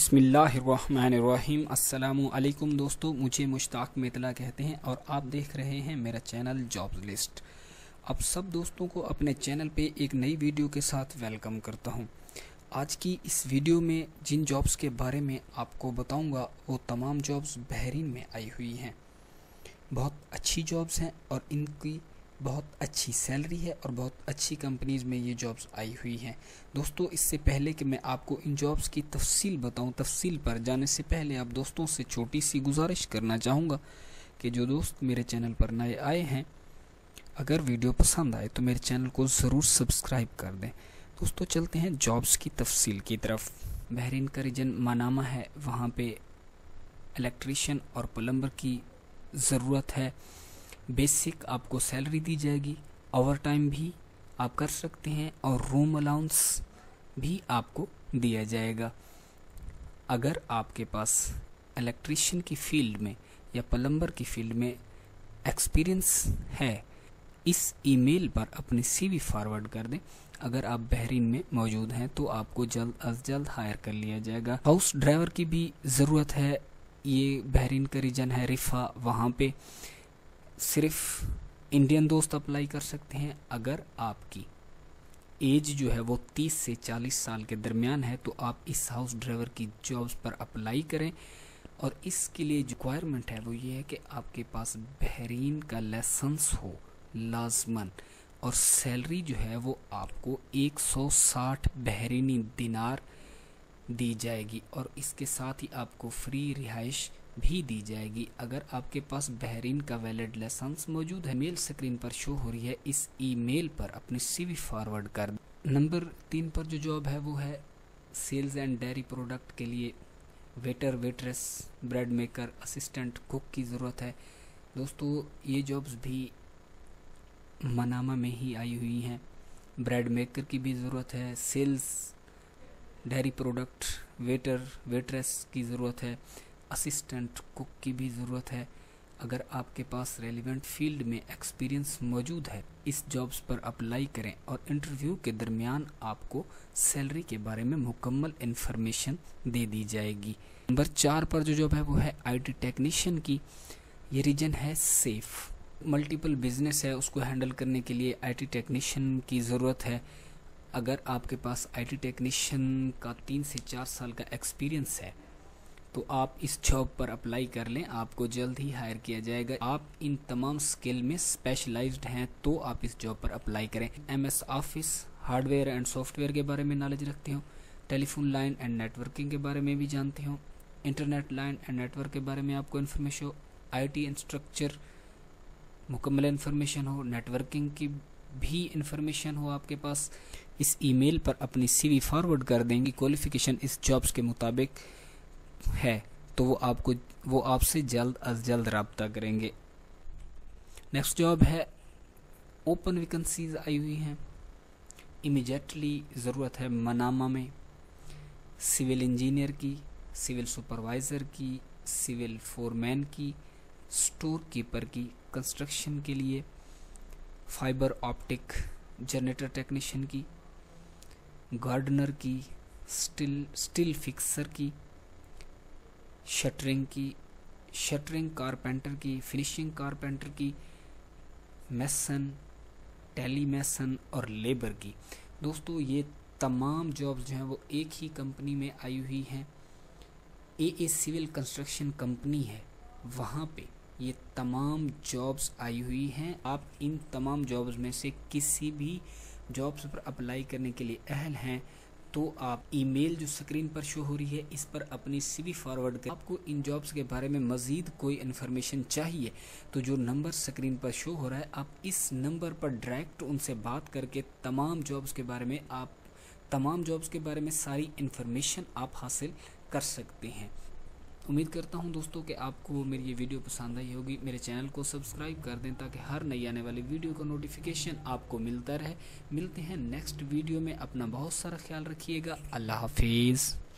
बिस्मिल्लाहिर्रहमानिर्रहीम। अस्सलामु अलैकुम दोस्तों, मुझे मुश्ताक मितला कहते हैं और आप देख रहे हैं मेरा चैनल जॉब्स लिस्ट। अब सब दोस्तों को अपने चैनल पे एक नई वीडियो के साथ वेलकम करता हूं। आज की इस वीडियो में जिन जॉब्स के बारे में आपको बताऊंगा वो तमाम जॉब्स बहरीन में आई हुई हैं। बहुत अच्छी जॉब्स हैं और इनकी बहुत अच्छी सैलरी है और बहुत अच्छी कंपनीज़ में ये जॉब्स आई हुई हैं। दोस्तों, इससे पहले कि मैं आपको इन जॉब्स की तफसील बताऊं, तफसील पर जाने से पहले आप दोस्तों से छोटी सी गुजारिश करना चाहूँगा कि जो दोस्त मेरे चैनल पर नए आए हैं, अगर वीडियो पसंद आए तो मेरे चैनल को ज़रूर सब्सक्राइब कर दें। दोस्तों, चलते हैं जॉब्स की तफसील की तरफ। बहरीन का रीजन मनामा है, वहाँ पे इलेक्ट्रीशियन और प्लम्बर की ज़रूरत है। बेसिक आपको सैलरी दी जाएगी, ओवर टाइम भी आप कर सकते हैं और रूम अलाउंस भी आपको दिया जाएगा। अगर आपके पास इलेक्ट्रीशियन की फील्ड में या प्लम्बर की फील्ड में एक्सपीरियंस है, इस ईमेल पर अपनी सीवी फॉरवर्ड कर दें। अगर आप बहरीन में मौजूद हैं तो आपको जल्द अज जल्द हायर कर लिया जाएगा। हाउस ड्राइवर की भी ज़रूरत है। ये बहरीन का रीजन है रिफा, वहाँ पे सिर्फ इंडियन दोस्त अप्लाई कर सकते हैं। अगर आपकी एज जो है वो 30 से 40 साल के दरमियान है तो आप इस हाउस ड्राइवर की जॉब्स पर अप्लाई करें। और इसके लिए जो रिक्वायरमेंट है वो ये है कि आपके पास बहरीन का लाइसेंस हो लाजमन, और सैलरी जो है वो आपको 160 बहरीनी दिनार दी जाएगी और इसके साथ ही आपको फ्री रिहाइश भी दी जाएगी। अगर आपके पास बहरीन का वैलिड लाइसेंस मौजूद है, मेल स्क्रीन पर शो हो रही है, इस ईमेल पर अपनी सीवी फॉरवर्ड कर। नंबर 3 पर जो जॉब है वो है सेल्स एंड डेयरी प्रोडक्ट के लिए waiter, waitress, bread maker, assistant cook की ज़रूरत है। दोस्तों, ये जॉब्स भी मनामा में ही आई हुई हैं। ब्रेड मेकर की भी ज़रूरत है, sales, dairy product, waiter, waitress की ज़रूरत है, असिस्टेंट कुक की भी ज़रूरत है। अगर आपके पास रेलिवेंट फील्ड में एक्सपीरियंस मौजूद है, इस जॉब्स पर अप्लाई करें और इंटरव्यू के दरमियान आपको सैलरी के बारे में मुकम्मल इन्फॉर्मेशन दे दी जाएगी। नंबर 4 पर जो जॉब है वो है आईटी टेक्नीशियन की। ये रीजन है सेफ। मल्टीपल बिजनेस है, उसको हैंडल करने के लिए आईटी टेक्नीशियन की ज़रूरत है। अगर आपके पास आईटी टेक्नीशियन का 3 से 4 साल का एक्सपीरियंस है तो आप इस जॉब पर अप्लाई कर लें, आपको जल्द ही हायर किया जाएगा। आप इन तमाम स्किल में स्पेशलाइज्ड हैं तो आप इस जॉब पर अप्लाई करें। MS Office, hardware and software के बारे में नॉलेज रखते हो, टेलीफोन लाइन एंड नेटवर्किंग के बारे में भी जानते हो, इंटरनेट लाइन एंड नेटवर्क के बारे में आपको इन्फॉर्मेशन हो, आईटी इंस्ट्रक्चर मुकम्मल इन्फॉर्मेशन हो, नेटवर्किंग की भी इंफॉर्मेशन हो आपके पास, इस ईमेल पर अपनी सीवी फॉरवर्ड कर देंगे। क्वालिफिकेशन इस जॉब्स के मुताबिक है तो वो आपसे जल्द अज जल्द रब्ता करेंगे। नेक्स्ट जॉब है, ओपन वैकेंसीज आई हुई हैं, इमीडिएटली ज़रूरत है मनामा में सिविल इंजीनियर की, सिविल सुपरवाइज़र की, सिविल फोरमैन की, स्टोर कीपर की, कंस्ट्रक्शन के लिए फाइबर ऑप्टिक जनरेटर टेक्नीशियन की, गार्डनर की, स्टील फिक्सर की, शटरिंग कारपेंटर की, फिनिशिंग कारपेंटर की, मैसन, टेली मैसन और लेबर की। दोस्तों, ये तमाम जॉब्स जो हैं वो एक ही कंपनी में आई हुई हैं। ए सिविल कंस्ट्रक्शन कंपनी है, वहाँ पे ये तमाम जॉब्स आई हुई हैं। आप इन तमाम जॉब्स में से किसी भी जॉब्स पर अप्लाई करने के लिए अहल हैं तो आप ईमेल जो स्क्रीन पर शो हो रही है इस पर अपनी सीवी फॉरवर्ड कर। आपको इन जॉब्स के बारे में मज़ीद कोई इन्फॉर्मेशन चाहिए तो जो नंबर स्क्रीन पर शो हो रहा है, आप इस नंबर पर डायरेक्ट उनसे बात करके तमाम जॉब्स के बारे में सारी इन्फॉर्मेशन आप हासिल कर सकते हैं। उम्मीद करता हूं दोस्तों कि आपको मेरी ये वीडियो पसंद आई होगी। मेरे चैनल को सब्सक्राइब कर दें ताकि हर नई आने वाली वीडियो का नोटिफिकेशन आपको मिलता रहे। मिलते हैं नेक्स्ट वीडियो में। अपना बहुत सारा ख्याल रखिएगा। अल्लाह हाफिज़।